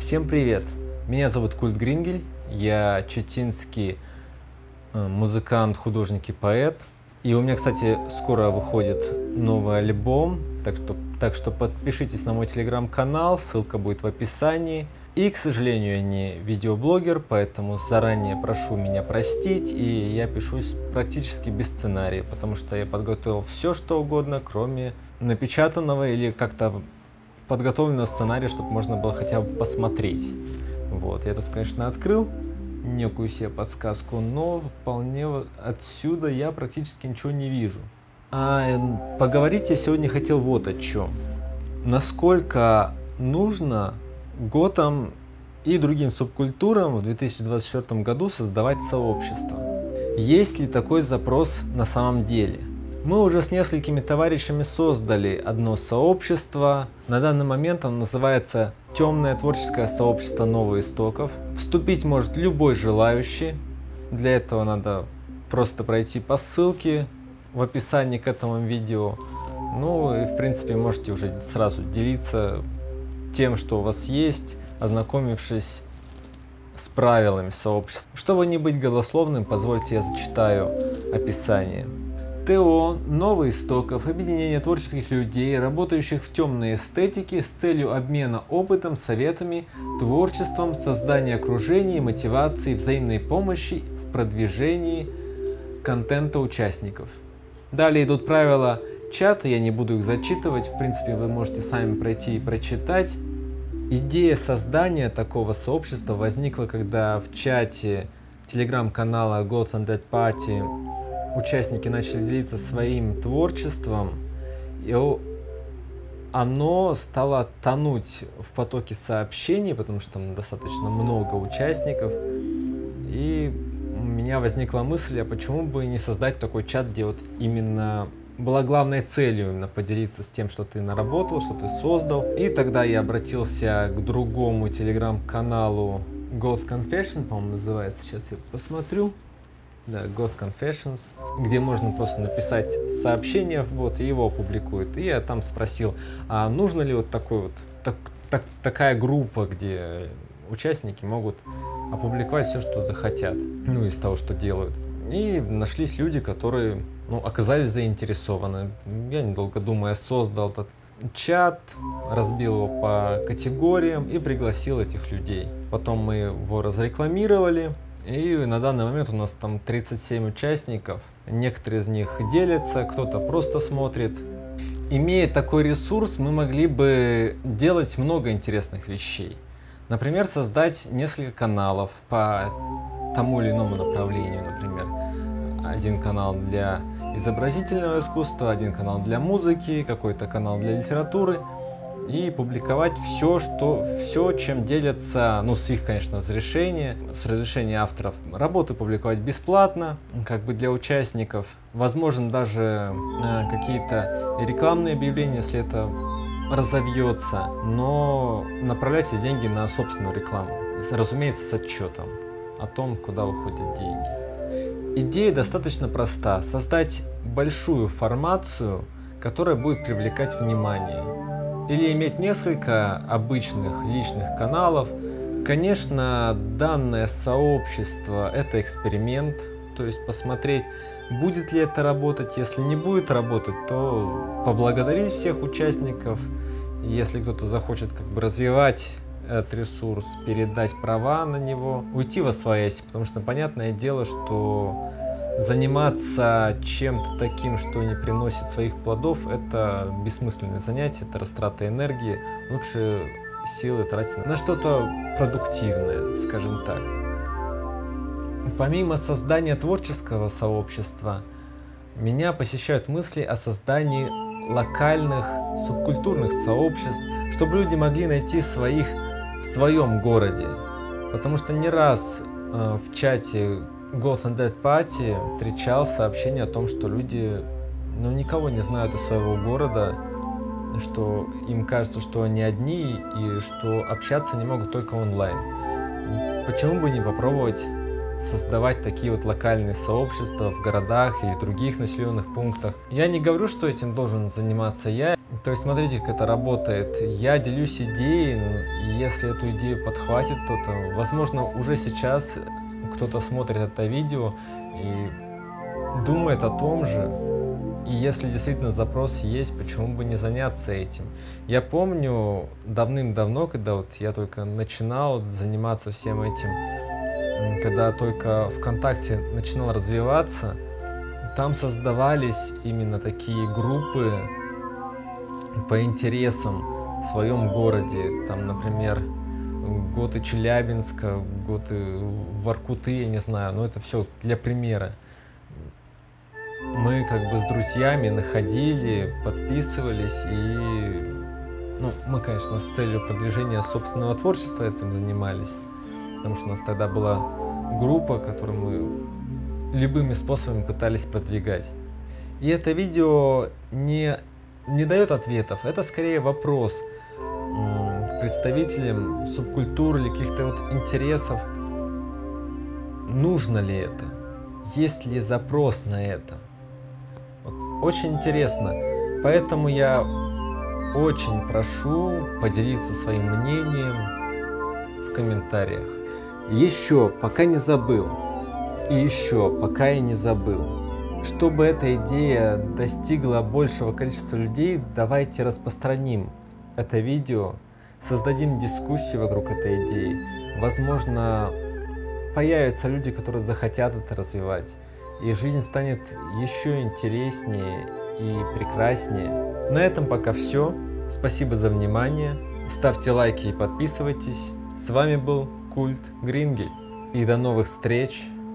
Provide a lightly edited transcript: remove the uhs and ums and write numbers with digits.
Всем привет! Меня зовут Культ Грингель, я читинский музыкант, художник и поэт. И у меня, кстати, скоро выходит новый альбом, так что подпишитесь на мой телеграм-канал, ссылка будет в описании. И, к сожалению, я не видеоблогер, поэтому заранее прошу меня простить, и я пишусь практически без сценария, потому что я подготовил все, что угодно, кроме напечатанного или как-то подготовленного сценария, чтобы можно было хотя бы посмотреть. Вот, я тут, конечно, открыл некую себе подсказку, но вполне отсюда я практически ничего не вижу. Поговорить я сегодня хотел вот о чем. Насколько нужно готам и другим субкультурам в 2024 году создавать сообщество? Есть ли такой запрос на самом деле? Мы уже с несколькими товарищами создали одно сообщество. На данный момент оно называется «Темное творческое сообщество Новых Истоков». Вступить может любой желающий. Для этого надо просто пройти по ссылке в описании к этому видео. Ну и в принципе можете уже сразу делиться тем, что у вас есть, ознакомившись с правилами сообщества. Чтобы не быть голословным, позвольте я зачитаю описание. ТО «Новых Истоков» – объединение творческих людей, работающих в темной эстетике с целью обмена опытом, советами, творчеством, создания окружения, мотивации, взаимной помощи в продвижении контента участников. Далее идут правила чата, я не буду их зачитывать, в принципе вы можете сами пройти и прочитать. Идея создания такого сообщества возникла, когда в чате телеграм-канала Ghost and Dead Party участники начали делиться своим творчеством, и оно стало тонуть в потоке сообщений, потому что там достаточно много участников. И у меня возникла мысль, а почему бы не создать такой чат, где вот именно была главной целью именно поделиться с тем, что ты наработал, что ты создал. И тогда я обратился к другому телеграм-каналу Ghost Confession, по-моему, называется, сейчас я посмотрю. Да, Ghost Confessions, где можно просто написать сообщение в бот, и его опубликуют. И я там спросил, а нужно ли вот такая группа, где участники могут опубликовать все, что захотят, ну, из того, что делают. И нашлись люди, которые, оказались заинтересованы. Я, недолго думая, создал этот чат, разбил его по категориям и пригласил этих людей. Потом мы его разрекламировали. И на данный момент у нас там 37 участников. Некоторые из них делятся, кто-то просто смотрит. Имея такой ресурс, мы могли бы делать много интересных вещей. Например, создать несколько каналов по тому или иному направлению. Например, один канал для изобразительного искусства, один канал для музыки, какой-то канал для литературы. И публиковать все, чем делятся, с их, конечно, разрешения авторов. Работы публиковать бесплатно, как бы для участников. Возможно, даже какие-то рекламные объявления, если это разовьется, но направлять эти деньги на собственную рекламу. Разумеется, с отчетом о том, куда уходят деньги. Идея достаточно проста. Создать большую формацию, которая будет привлекать внимание. Или иметь несколько обычных личных каналов. Конечно, данное сообщество – это эксперимент, то есть посмотреть, будет ли это работать. Если не будет работать, то поблагодарить всех участников. Если кто-то захочет развивать этот ресурс, передать права на него, уйти восвоясь, потому что понятное дело, что заниматься чем-то таким, что не приносит своих плодов, это бессмысленное занятие, это растрата энергии. Лучше силы тратить на что-то продуктивное, скажем так. Помимо создания творческого сообщества, меня посещают мысли о создании локальных субкультурных сообществ, чтобы люди могли найти своих в своем городе. Потому что не раз в чате Ghost and Dead Party встречал сообщение о том, что люди никого не знают из своего города, что им кажется, что они одни и что общаться не могут только онлайн. Почему бы не попробовать создавать такие вот локальные сообщества в городах или других населенных пунктах? Я не говорю, что этим должен заниматься я. То есть смотрите, как это работает. Я делюсь идеей, и если эту идею подхватит кто-то, возможно, уже сейчас кто-то смотрит это видео и думает о том же. И если действительно запрос есть, почему бы не заняться этим? Я помню давным-давно, когда вот я только начинал заниматься всем этим, когда только ВКонтакте начинал развиваться, там создавались именно такие группы по интересам в своем городе. Там, например, готы Челябинска, готы Воркуты, я не знаю, но это все для примера. Мы как бы с друзьями находили, подписывались и, ну, мы, конечно, с целью продвижения собственного творчества этим занимались, потому что у нас тогда была группа, которую мы любыми способами пытались продвигать. И это видео не дает ответов, это скорее вопрос к представителям субкультуры или каких-то вот интересов. Нужно ли это? Есть ли запрос на это? Очень интересно, поэтому я очень прошу поделиться своим мнением в комментариях. Еще, пока не забыл, чтобы эта идея достигла большего количества людей, давайте распространим это видео, создадим дискуссию вокруг этой идеи. Возможно, появятся люди, которые захотят это развивать. И жизнь станет еще интереснее и прекраснее. На этом пока все. Спасибо за внимание. Ставьте лайки и подписывайтесь. С вами был Культ Грингель. И до новых встреч.